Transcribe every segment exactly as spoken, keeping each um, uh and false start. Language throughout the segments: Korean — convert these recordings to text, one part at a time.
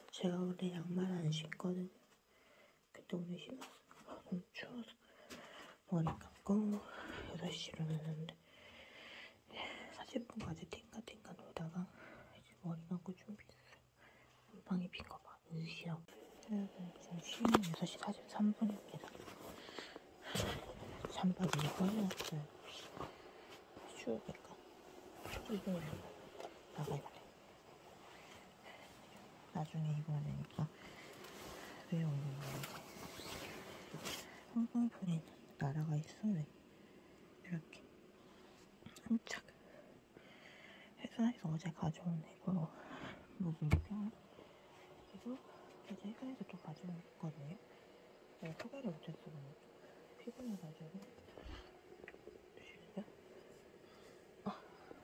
제가 원래 양말 안 신거든요. 근데 오늘 신었어. 너무 추워서 머리 감고 여섯 시로 일어났는데 사십 분까지 띵가띵가 놀다가 이제 머리 감고 준비했어요. 방이 빈 거 봐. 으시라고. 지금 시간 여섯 시 사십삼 분입니다. 잠바를 입어야겠어요. 추우니까. 추우니까 나가야 돼. 나중에 입어야 되니까 왜 오는 거야? 항공편이 날아가 있어요. 이렇게 깜짝 회사에서 어제 가져온 이거 무분병 이거 어제 회사에서 또 가져왔거든요. 내가 소개를 못했어. 피곤해가지고 보실래요? 아.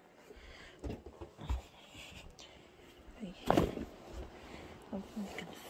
이게 엄청 웃겼어.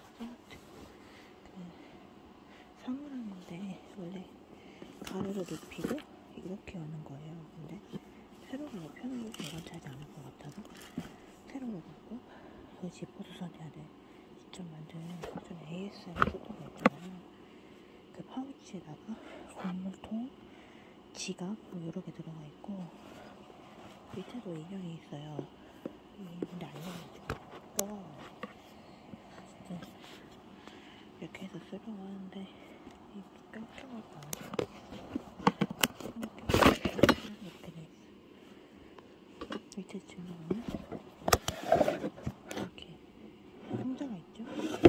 사물함인데 원래 가로로 눕히고 이렇게 여는 거예요. 근데 세로로 편하게 공간차지 않을 것 같아서 세로로 눕고 그 지퍼도 써야 돼. 직접 만든 전 에이에스엠 썼던 거 있잖아요. 그 파우치에다가 고무통, 지갑 뭐 여러 개 들어가 있고 밑에도 인형이 있어요. 근데 안 열려가지고 뜨거워요. 진짜 이렇게 해서 쓰려고 하는데 이 깜짝할 거 아니야. 이렇게 돼 있어. 밑에 지금 이렇게 상자가 있죠?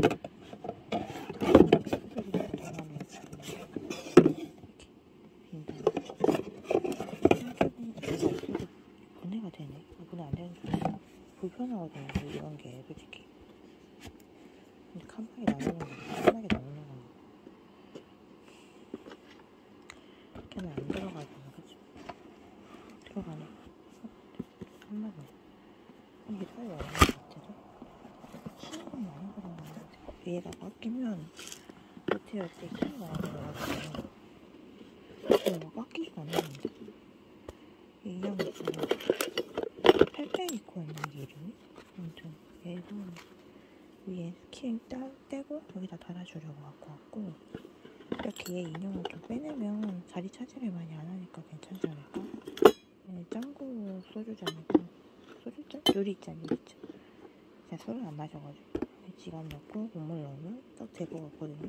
분해가 되네. 분해 안 되는 줄 알았어. 불편하거든요, 이런 게 솔직히. 근데 칸막이 나오는 거 칸막이 나오는 거 걔는 안 들어가잖아, 그치? 들어가네. 칸막이 이게 사이에 없는 것 같아서 치는 건 많이 들어가는 것 같아. 위에다가 끼면 밑에 이렇게 키가 많이 들어가지고 지금 뭐 깎이지가 않았는데 이 인형이 있어요. 팔백이코 있는 게 이름이? 아무튼 얘도 위에 키 떼고 여기다 달아주려고 갖고 왔고 이렇게 얘 인형을 좀 빼내면 자리 차지를 많이 안 하니까 괜찮지 않을까? 얘 짱구 소주잔이고 소주잔? 유리잔 유리잔. 제가 술을 안 마셔가지고 지갑 넣고 국물 넣으면 딱 될 것 같거든요.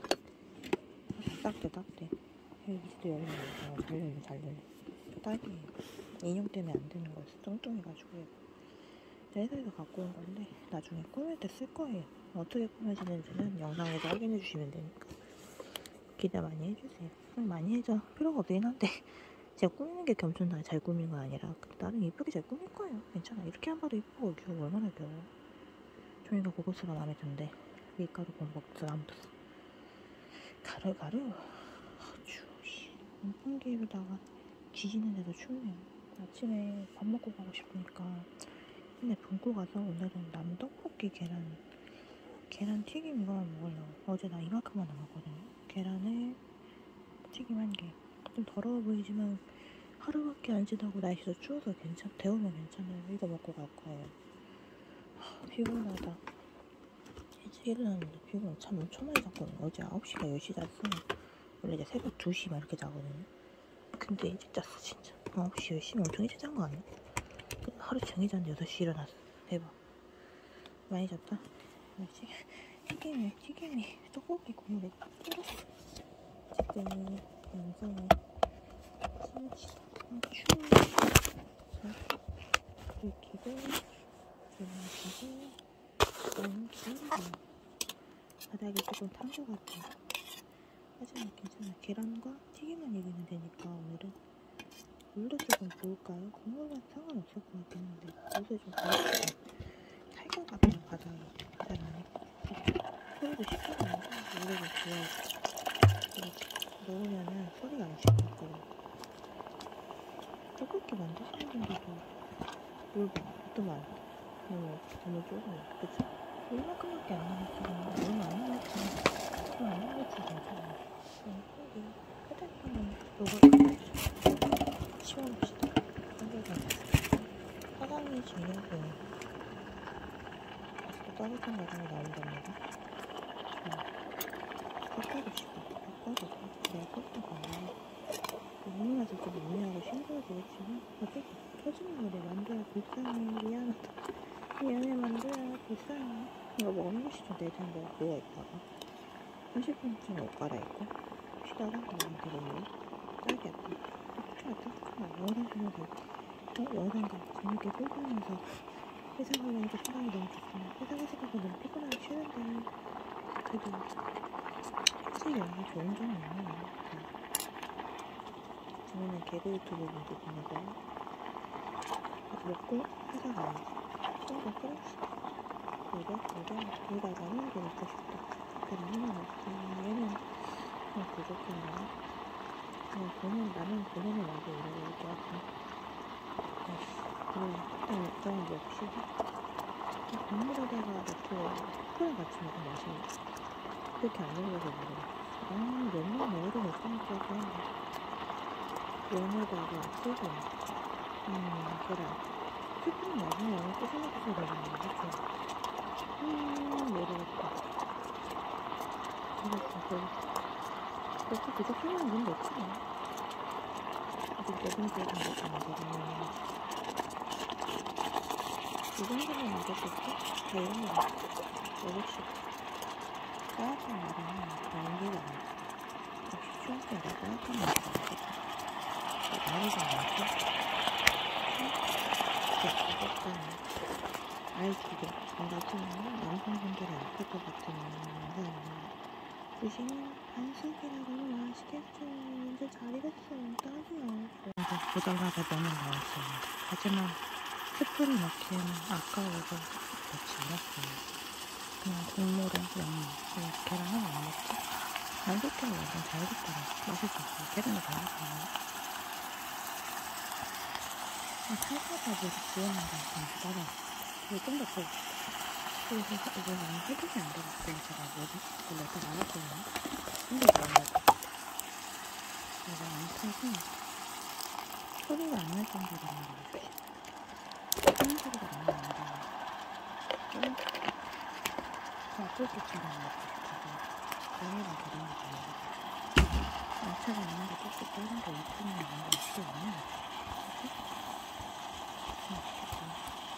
딱 돼, 딱 돼. 여기 밑에도 열리는 거 있잖아. 잘 열려, 잘 열려. 딱이에요. 인형 때문에 안 되는 거였어. 뚱뚱해가지고. 회사에서 갖고 온 건데 나중에 꾸밀 때 쓸 거예요. 어떻게 꾸며지는지는 영상에서 확인해 주시면 되니까 기대 많이 해주세요. 많이 해줘 필요가 없긴 한데 제가 꾸미는 게 엄청 잘 꾸민 거 아니라 나름 이쁘게 잘 꾸밀 거예요. 괜찮아. 이렇게 한 봐도 이쁘고 귀여워. 얼마나 귀여워. 종이가 고급스가 마음에 든대. 밀가루 범벅스 안 붙어. 가루가루 아주 온풍기로다가 지지는데도 춥네요. 아침에 밥 먹고 가고 싶으니까 근데 굶고 가서 오늘은 남은 떡볶이 계란 계란 튀김 이거만 먹으려고. 어제 나 이만큼만 남았거든요. 계란에 튀김 한 개. 좀 더러워 보이지만 하루밖에 안 지나고 날씨도 추워서 괜찮 데우면 괜찮아요. 이거 먹고 갈 거예요. 하, 피곤하다. 일찍 일어났는데 피곤 참 엄청 많이 잤거든요. 어제 아홉 시가 열 시 잤어요. 원래 이제 새벽 두 시 막 이렇게 자거든요. 근데 일찍 잤어 진짜. 아홉 시 열 시면 엄청 일찍 잔 거 아니야? 하루 종일 잤는데 여섯 시 일어났어. 대박. 많이 잤다. 튀김이, 튀김이, 떡볶이 국물에 딱 끓었어. 지금 영상에 김치, 후추, 들기름, 기름기름, 양기름. 바닥이 조금 탄 것 같아. 하지만 괜찮아. 계란과 튀김만 익으면 되니까 오늘은 물도 조금 부을까요? 국물은 상관없을 것 같긴 한데 물을 좀 부을게요. 탈것 같아요. 바닥에 바닥 안에 소리도 시끄러운데 물을 좀 부어야지. 넣으면은 소리가 안 시끄럽거든요. 떡볶이 만드시는 분들도 물 어떤 말 너무 너무 조금 그쵸? 얼마큼밖에 안 남았지. 너무 안 남았지. 너무 안 남았지. 괜찮아. 여기 휴대폰은 요거 치워봅시다. 한개가 사장이 주려고 아직도 따뜻한 과정이 나온답니다. 색깔도 시고 색깔도 내가 컸다고 눈물나서 좀 미안하고 싱거워지겠지만 어쨌든 터지는 거래. 만두야 불쌍해. 미안하다. 미안해 만두야 불쌍해. 이거 먹는 것이 좀 내장 뭐 누워있다가 삼십 분쯤 옷 갈아입고 쉬다가 나한테 놀래. 딸기 아파. 좋아 따뜻하다. 영상 보면 돼. 어? 영상가 재밌게 꿀꿀하면서 회사 가려니까 생각이 너무 좋구나. 회사에서 가서 너무 피곤하게 쉬는데 그래도 확실히 영상 좋은 점이 있네요. 저는 개그 유튜브분들 보면서 먹고 회사 가야지. 친구가 끊었어. 이래? 이래? 일하자는 게 먹고 싶다. 그럼 하나 먹고 얘는 그냥 부족한가? 그냥 본인, 나는 본인을 나도 이러고 얘기하고 그리고 일단 일정은 먹시고 국물에다가 넣고 코랑 같이 먹으면 맛있는데 그렇게 안 먹어서 모르겠어. 아 면만 먹어도 괜찮을 것 같긴 한데 면에다가 소금 음 그래 스프는 나중에 먹고 생각해서 되겠네. 그쵸? 음 모르겠다. 모르겠다. 그렇게 부족하면 문 넣지 뭐. 아직 내분들은 먹지 않거든요. 이 정도면 먹었겠지? 다 이런 거 같아. 먹읍시다. 따뜻한 말은 연기가 안 돼. 역시 추울 때가 따뜻한 말이 맛있겠다. 말이 좀 많지? 진짜 먹었다. 아이들도 나중에 남성분들이 아플 것 같은 영상이나 주시는 한식이라고 맛있겠죠. 이제 잘 익었어. 딱이야. 보자마자 면은 나왔어요. 하지만 스프를 넣기에는 아까워서 넣지 않았어요. 그냥 국물에 면, 계란 하나 안 넣지? 안 섞여서 완전 잘 익었더라. 맛있었어요. 계란이 잘 익었어요. 살살밥을 구웠는데 좀 기다려. 이거 좀 더 구워. 그래서 이거 너무 해독이 안 돼갖고 제가 뭐지? 이거 몇 개 나왔거든요. 근데 이거 안 나올 것 같아. 이거 안 타서 소리가 안 날 정도로 만들어주시. 하는 소리가 너무 안 나요. 좀 아플기처럼 먹고 싶어서 면이랑 계란을 넣어가지고 야채가 있는데 조금 다른 거 입히는 게 뭔가 필요 없는 것 같아. 그치? 맛있겠다.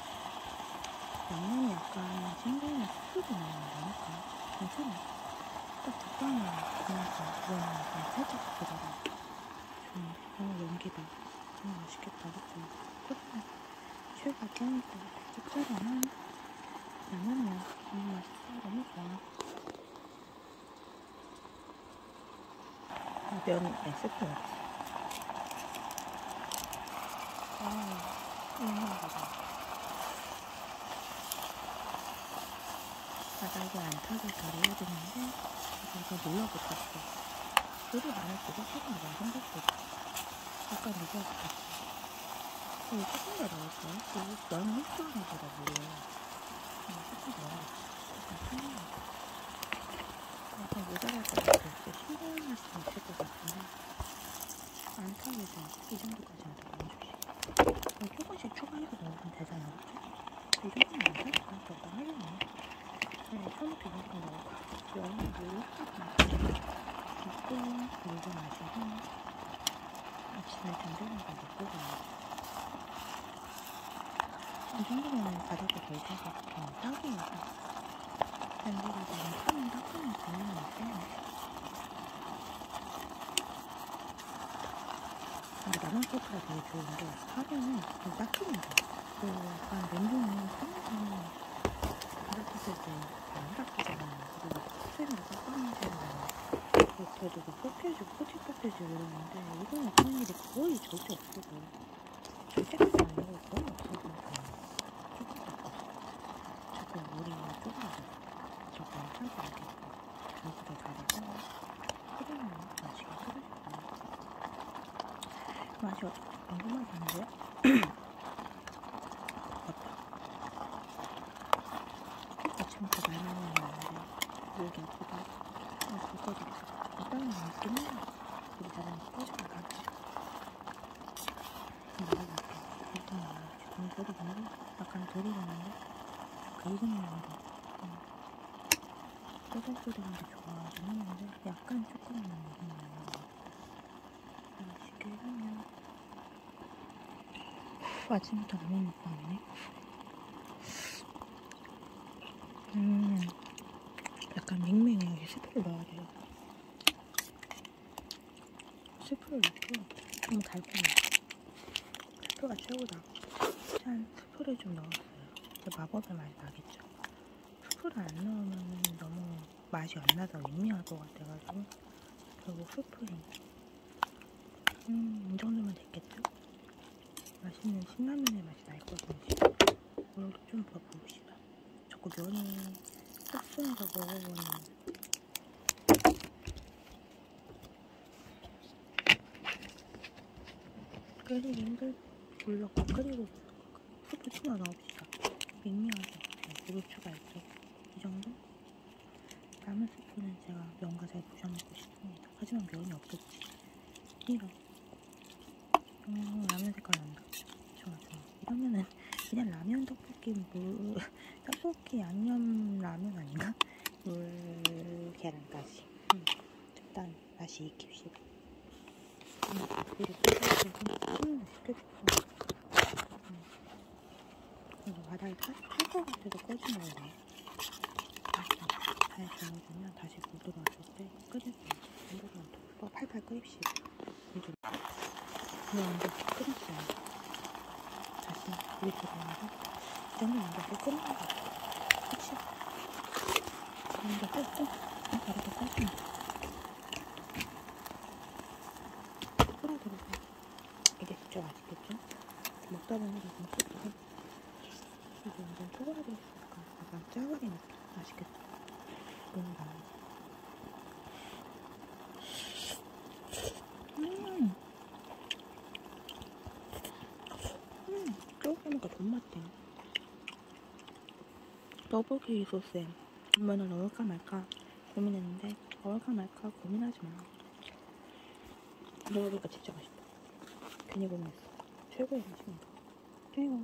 양념이 약간 싱거운 스프도 나오니까 괜찮아. 딱 적당히 그만큼 그거는 약간 살짝 들어가. 좀 너무 연기다. 너무 맛있겠다. 그치? 그러면 최고 깨니까 짭짤하나? 라면이야. 너무 맛있어. 너무 좋아. 아, 면에 스프 넣었어. 아, 이상하다. 바닥에 안 타게 잘해야 되는데 제가 눌러붙었어. 물이 많을수록 조금 더 생겼거든. 약간 눌러붙었어. 이거 조금 더 넣을까요? 이거 너무 흡수하는 거라 물이. 이거 조금 더 넣어야겠다. 약간 편해요. 약간 모자랄 것 같아. 이게 싱거운 맛이 좀 있을 것 같은데 안 타게 좀 이 정도까지는 더 넣어주시. 조금씩 추가해서 넣으면 되잖아. 그치? 이 정도면 안 돼? 아, 적당하겠네. 네, 처음부터 이만큼 넣을까? 면은 물 넣고 물도 마시고 아침에 든든하게 먹고 가야지. 이 정도면 바닥에 덜 타서 그냥 딱이에요. 밴드가 되면 타면 닦으면 되는데 근데 라면 소스가 되게 좋은 게 하면은 좀 닦으면 돼. 그 약간 냉동은 하면서 바닥했을 때 안 닦이잖아요. 그리고 스팸으로 닦아내잖아요. 겉에도 막 뻑해지고 포치뻑해지고 이러는데 이거는 그런 일이 거의 절대 없어서 절대까지 아니고 거의 없어서 조금 닦았어. 조금 물이 좁아서 조금 타지 않겠고 결국에 잘해서 끓이면 맛있게 끓여줄게요. 맛이 어떻게 궁금하던데요? 맞다. 아침부터 말 많이 했는데 목이 아프다. 아, 불꺼지겠어. 일단은 맛있긴 해요. 우리 자전거 꺼지면 가지. 먹어볼게. 일단 너무 소리 근데 약간 들리겠는데? 그 이름이 안 돼. 응. 꼬들꼬들한 게 좋아하긴 하는데 약간 조금만 익으면 맛있게 하면 아침부터 라면 먹방이네. 음, 약간 밍밍하게 스프를 넣어야 돼요. 스프를 넣고 너무 달콤해. 스프가 최고다. 짠, 스프를 좀 넣었어요. 이제 마법의 맛이 나겠죠. 스프를 안 넣으면 너무 맛이 안 나서 밍밍할 것 같아가지고 결국 스프에 음, 이 정도면 됐겠죠? 맛있는 신라면의 맛이 날 거든요. 오늘도 좀 더 봅시다. 자꾸 면이 흡수해서 먹어보는 끓이기 힘들 물렀고 끓이고 스프 추가 넣읍시다. 밍밍하게 물을 추가했죠. 이 정도? 남은 스프는 제가 면과 잘 부셔 먹고 싶습니다. 하지만 면이 없겠지. 이런 음, 라면 색깔 난다. 좋아 좋아. 이러면은 그냥 라면 떡볶이 물 떡볶이 양념 라면 아닌가? 물 계란까지. 음, 일단 다시 익힙시다. 음, 이렇게 끓여주고 음, 맛있겠다. 음, 이거 바닥에 탈것 같아서 꺼진 거예요. 잘 저어주면 다시 물 들어왔을 때 끓여주면 물 들어와도 팔팔 끓입시다. 이제 이거 완전 끓였어요. 다시 물이 들어와서 이 정도 완전 또 끓는 거 같아요. 그치? 이제 끓고 바로 꺼주면 끓어들어서 이게 진짜 맛있겠죠? 먹다 보니까 좀 씹고 이게 완전 쪼그라들었으니까 약간 짜글이 느낌 맛있겠다. 너무 나아지. 음, 음, 쪼그라니까 존맛해. 떡볶이 소스에 면을 넣을까 말까 고민했는데 넣을까 말까 고민하지 마. 넣어보니까 진짜 맛있다. 괜히 고민했어. 최고의 맛입니다. 최고.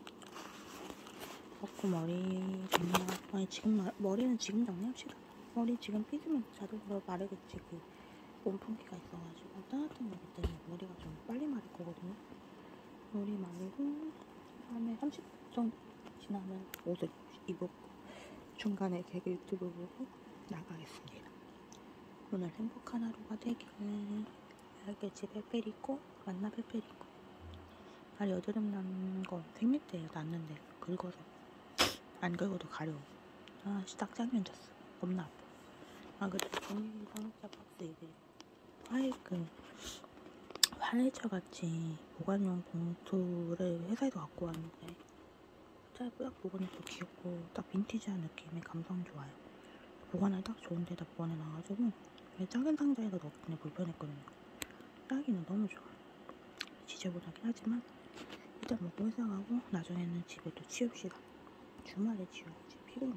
먹고 머리 정리하 아니 지금 마, 머리는 지금 정리합시다. 머리 지금 삐지면 자동으로 마르겠지. 그 온풍기가 있어가지고 따뜻한 거기 때문에 머리가 좀 빨리 마를 거거든요. 머리 마르고 다음에 삼십 분 정도 지나면 옷을 입고 중간에 개그 유튜브 보고 나가겠습니다. 오늘 행복한 하루가 되길. 알겠지? 펠페리코 만나 펠페리코. 날 여드름 난 거 생맥대예요. 났는데 긁어서 안 긁어도 가려워. 아 딱 짱면 졌어. 겁나 아파. 아 그래도 종이 상자 박스 이게 화이트 화이처 같이 보관용 봉투를 회사에서 갖고 왔는데 딱 보관해도 귀엽고 딱 빈티지한 느낌의 감성 좋아요. 보관을 딱 좋은 데다 보관해놔가지고 작은 상자에다 넣기는 불편했거든요. 딱이는 너무 좋아. 지저분하긴 하지만 일단 먹고 회사 가고 나중에는 집을 또 치웁시다. 주말에 치워야지. 피곤해.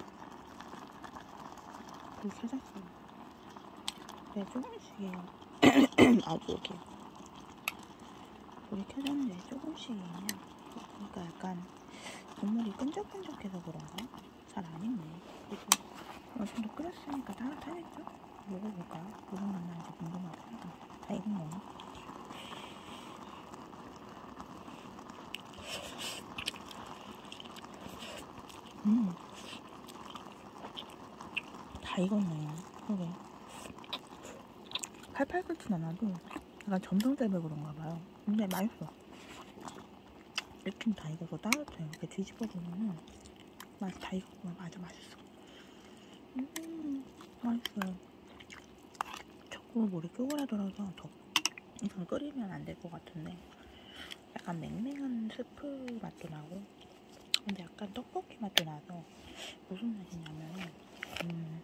불 켜졌어요. 네, 조금씩이에요. 아, 목이. 불이 켜졌는데 조금씩이에요. 그러니까 약간 국물이 끈적끈적해서 그런가? 잘 안 익네. 그리고 어느 정도 끓였으니까 따뜻하겠죠? 먹어볼까요? 무슨 맛 나는지 궁금하다. 다 익은 거네. 음. 다 익었네요. 그러게. 팔팔 끓진 않아도 약간 점성 때문에 그런가 봐요. 근데 맛있어. 익힌 다 익어서 따뜻해요. 이렇게 뒤집어보면은 맛이 다 익었고 아주 맛있어. 음, 맛있어요. 자꾸 물이 쪼그라들어서 더 이상 끓이면 안 될 것 같은데 약간 맹맹한 스프 맛도 나고 근데 약간 떡볶이 맛도 나서 무슨 맛이냐면 음,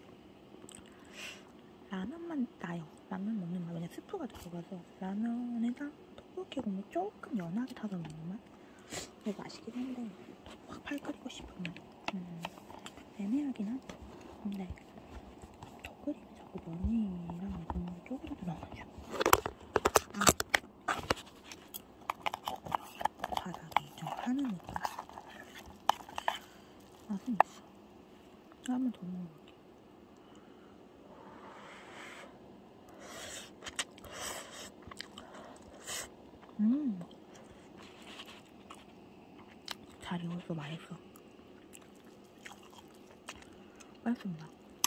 라면만 나요. 라면 먹는 맛. 왜냐 스프가 들어가서 라면에다 떡볶이 국물 조금 연하게 타서 먹는 맛? 근데 맛있긴 한데 확 팔 끓이고 싶으면 음, 애매하긴 하죠. 근데 더 끓이면 자꾸 면이랑 국물이 쪼그라들어가지고 바닥이 좀 타는 느낌. 맛은 있어. 라면 더 먹어볼게. 맛있어, 맛있어. 맛있습니다.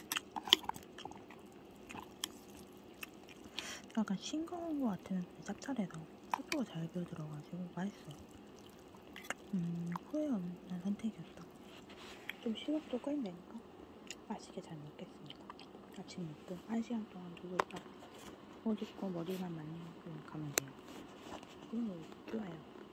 약간 싱거운 것 같은 짭짤해서 소스가 잘 비어들어가지고 맛있어. 음, 후회 없는 선택이었다. 좀 시간도 꽤 되니까 맛있게 잘 먹겠습니다. 아침 먹고 한 시간 동안 두고 있다가 옷 입고 머리만 말리고 가면 돼요. 음, 좋아요.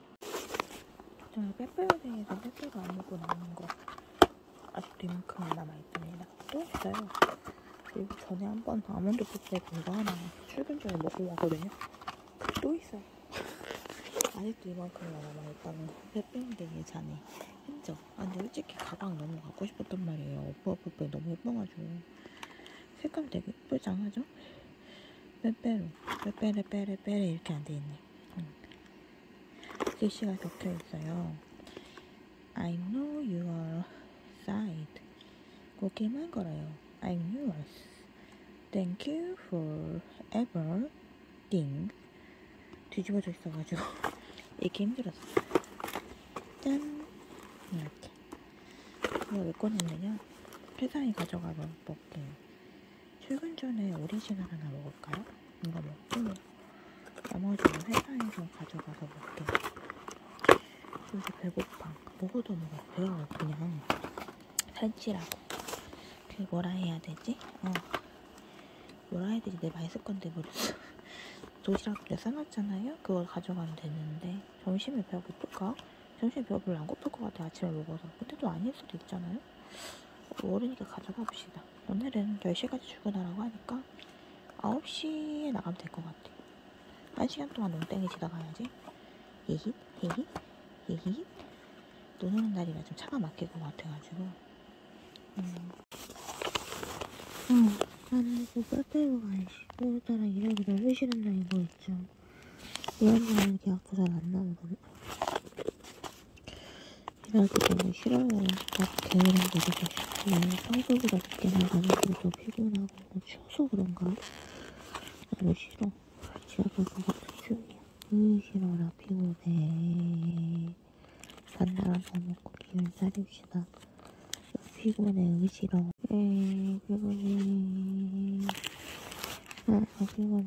저는 빼빼로데이에서 빼빼로 안 먹고 남은 거 아직도 이만큼 남아있답니다. 또 있어요. 그리고 전에 한번 아몬드 빼빼로 이거 하나 출근 전에 먹고 왔거든요. 또 있어요. 아직도 이만큼 남아있다는 거. 빼빼로데이 잔에 흔적. 아 근데 솔직히 가방 너무 갖고 싶었단 말이에요. 오빠 빼빼로 너무 예뻐가지고. 색감 되게 예쁘지 않아죠? 빼빼로 빼빼레 빼레 빼레 이렇게 안 돼있네. 응. 글씨가 적혀있어요. I know your side. 곱게만 걸어요. I'm yours. Thank you for everything. 뒤집어져 있어가지고 읽기 힘들었어. 짠! 이렇게. 이거 왜 꺼냈느냐? 회사에 가져가서 먹게요. 출근 전에 오리지널 하나 먹을까요? 이거 먹고 나머지는 회사에서 가져가서 먹게요. 요새 배고파. 먹어도 먹어. 배가 그냥 살찌라고. 그 뭐라 해야 되지? 어 뭐라 해야 되지? 내 맛있을 건데 모르겠어. 도시락에 싸놨잖아요? 그걸 가져가면 되는데 점심에 배가 고플까? 점심에 배가 별로 안 고플 것 같아. 아침에 먹어서. 근데 또 아닐 수도 있잖아요? 모르니까 가져가 봅시다. 오늘은 열 시까지 출근하라고 하니까 아홉 시에 나가면 될 것 같아. 한 시간 동안 농땡이 치다 가야지. 히힛 히힛 히힛. 눈 오는 날이라 좀 차가 막힐 것 같아가지고. 음. 음. 나는 그 빼빼로가 오늘따라 일하기 너무 싫은 날인 거 있죠. 이런 날은 계약도 잘 안 나오거든. 일하기 너무 싫어요. 막 게으른 게 되고 싶고 평소보다 늦게 나가는 게 더 피곤하고 추워서 그런가? 너무 싫어. 집에 가서 같은 중이야. 으 싫어라 피곤해. 반나라 더 먹고 기운 차립시다. 피곤해 으 싫어. 에이 피곤해. 아 피곤해.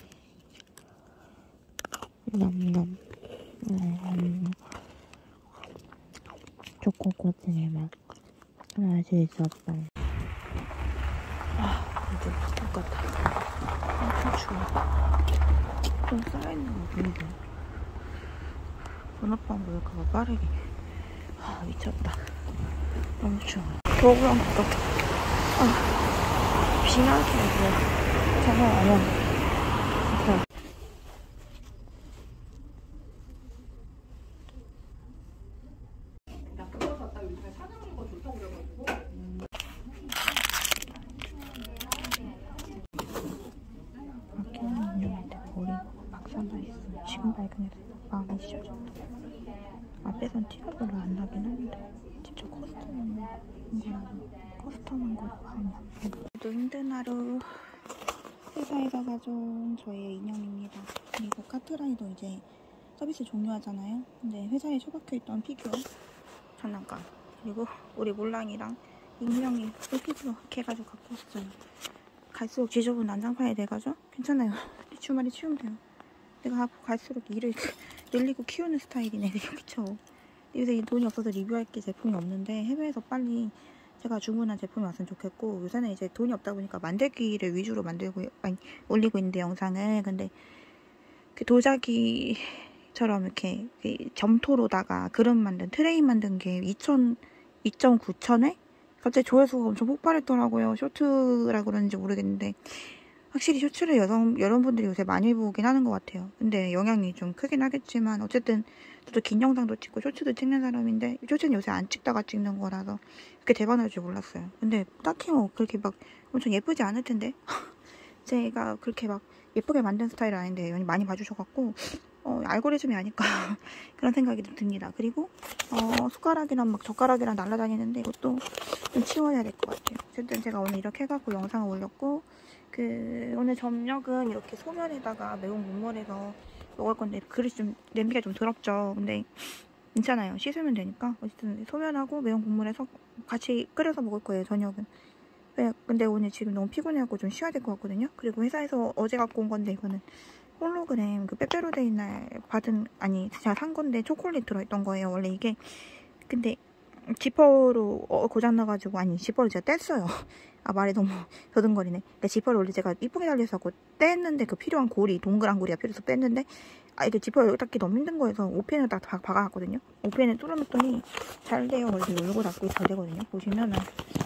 냠냠. 음. 초코코트의 맛 맛있었어. 아 이제 바쁠 것 같다. 엄청 추워. 좀 쌓여있는 거 보이죠? 번호판 보일까봐 빠르게. 아 미쳤다. 너무 추워. 더우면 어떡해. 아 비나게 그래. 장난 아니야. 지금 발견해서 마음이 찢어졌다. 앞에선 티가 별로 안 나긴 하는데 직접 커스텀한 거라고 커스텀한 거라고 하냐. 오늘도 힘든 하루. 회사에서 가져온 저의 인형입니다. 그리고 카트라이더 이제 서비스 종료하잖아요. 근데 회사에 처박혀있던 피규어 장난감, 그리고 우리 몰랑이랑 인형이 흑기로 이렇게 해가지고 갖고 왔어요. 갈수록 지저분 난장판이 돼가지고 괜찮아요. 주말에 치우면 돼요. 내가 갈수록 일을 늘리고 키우는 스타일이네. 그쵸? 요새 돈이 없어서 리뷰할 게 제품이 없는데 해외에서 빨리 제가 주문한 제품이 왔으면 좋겠고, 요새는 이제 돈이 없다 보니까 만들기를 위주로 만들고 아니 올리고 있는데 영상을. 근데 그 도자기처럼 이렇게 점토로다가 그릇 만든 트레이 만든 게 이점구천에 갑자기 조회수가 엄청 폭발했더라고요. 쇼트라 그러는지 모르겠는데 확실히 쇼츠를 여성, 여러분들이 요새 많이 보긴 하는 것 같아요. 근데 영향이 좀 크긴 하겠지만 어쨌든 저도 긴 영상도 찍고 쇼츠도 찍는 사람인데 쇼츠는 요새 안 찍다가 찍는 거라서 그렇게 대박날 줄 몰랐어요. 근데 딱히 뭐 그렇게 막 엄청 예쁘지 않을 텐데 제가 그렇게 막 예쁘게 만든 스타일은 아닌데 많이 봐주셔갖고 어, 알고리즘이 아닐까 그런 생각이 좀 듭니다. 그리고 어, 숟가락이랑 막 젓가락이랑 날아다니는데 이것도 좀 치워야 될 것 같아요. 어쨌든 제가 오늘 이렇게 해갖고 영상을 올렸고, 그 오늘 저녁은 이렇게 소면에다가 매운 국물에서 먹을 건데 그릇이 좀 냄비가 좀 더럽죠. 근데 괜찮아요. 씻으면 되니까. 어쨌든 소면하고 매운 국물에서 같이 끓여서 먹을 거예요, 저녁은. 네, 근데 오늘 지금 너무 피곤해갖고 좀 쉬어야 될 것 같거든요. 그리고 회사에서 어제 갖고 온 건데 이거는 홀로그램 그 빼빼로데이 날 받은, 아니 제가 산 건데 초콜릿 들어있던 거예요. 원래 이게. 근데 지퍼로 어, 고장나가지고, 아니 지퍼를 제가 뗐어요. 아, 말이 너무 더듬거리네. 그러니까 지퍼를 원래 제가 이쁘게 달려서 뗐는데 그 필요한 고리, 동그란 고리가 필요해서 뺐는데, 아 이게 지퍼를 여기 닦기 너무 힘든 거여서 오펜을 딱 박아놨거든요. 오펜을 뚫어놨더니 잘 돼요. 그래서 열고 닫고 잘 되거든요. 보시면은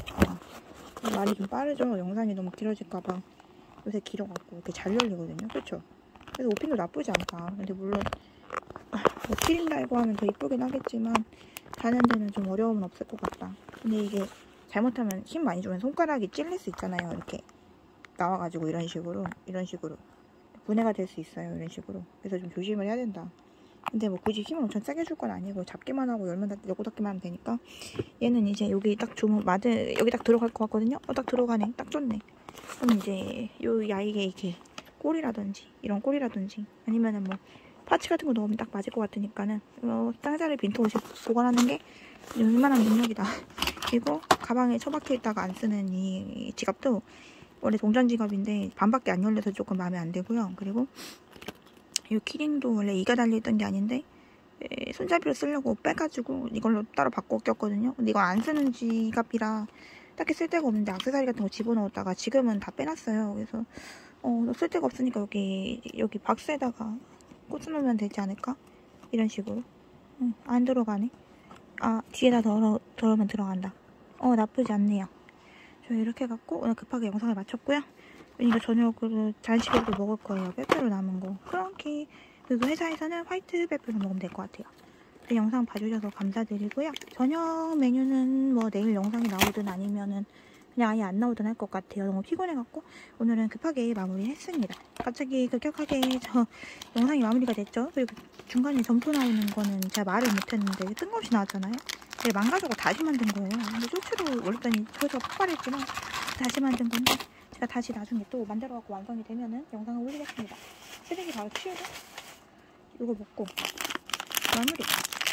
어, 말이 좀 빠르죠. 영상이 너무 길어질까봐. 요새 길어갖고 이렇게 잘 열리거든요. 그쵸? 그래서 오펜도 나쁘지 않다. 근데 물론 뭐 키링 달고 하면 더 이쁘긴 하겠지만 다는 데는 좀 어려움은 없을 것 같다. 근데 이게 잘못하면 힘 많이 주면 손가락이 찔릴 수 있잖아요. 이렇게 나와가지고 이런 식으로 이런 식으로 분해가 될 수 있어요. 이런 식으로. 그래서 좀 조심을 해야 된다. 근데 뭐 굳이 힘을 엄청 세게 줄 건 아니고 잡기만 하고 열면 닫, 열고 닫기만 하면 되니까. 얘는 이제 여기 딱 주문 마드 여기 딱 들어갈 것 같거든요. 어, 딱 들어가네. 딱 좋네. 그럼 이제 요 야이게 이렇게 꼬리라든지 이런 꼬리라든지 아니면은 뭐 파츠 같은 거 넣으면 딱 맞을 것 같으니까는 어, 상자를 빈틈없이 보관하는 게 웬만한 능력이다. 그리고 가방에 처박혀 있다가 안 쓰는 이 지갑도 원래 동전 지갑인데 반밖에 안 열려서 조금 마음에 안 들고요. 그리고 이 키링도 원래 이가 달려있던 게 아닌데 에, 손잡이로 쓰려고 빼가지고 이걸로 따로 바꿔 꼈거든요. 근데 이건 안 쓰는 지갑이라 딱히 쓸데가 없는데 액세서리 같은 거 집어넣었다가 지금은 다 빼놨어요. 그래서 어, 쓸데가 없으니까 여기 여기 박스에다가 꽂아놓으면 되지 않을까? 이런 식으로. 응, 안 들어가네. 아, 뒤에다 덜어, 덜으면 들어간다. 어, 나쁘지 않네요. 저 이렇게 해갖고 오늘 급하게 영상을 마쳤고요. 이거 저녁으로 잔식으로 먹을 거예요. 빼빼로 남은 거. 크런키. 그리고 회사에서는 화이트 빼빼로 먹으면 될 것 같아요. 그 영상 봐주셔서 감사드리고요. 저녁 메뉴는 뭐 내일 영상이 나오든 아니면은 그냥 아예 안 나오든 할 것 같아요. 너무 피곤해갖고 오늘은 급하게 마무리했습니다. 갑자기 급격하게 저 영상이 마무리가 됐죠. 그리고 중간에 점토 나오는 거는 제가 말을 못했는데 뜬금없이 나왔잖아요. 제가 망가져서 다시 만든 거예요. 근데 쇼츠로 올렸더니 조회수가 폭발했지만 다시 만든 건데 제가 다시 나중에 또 만들어갖고 완성이 되면은 영상을 올리겠습니다. 쓰레기 바로 치우고 이거 먹고 마무리.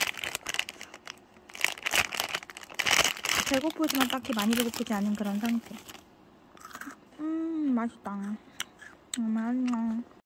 배고프지만 딱히 많이 배고프지 않은 그런 상태. 음, 맛있다. 음, 맛있다.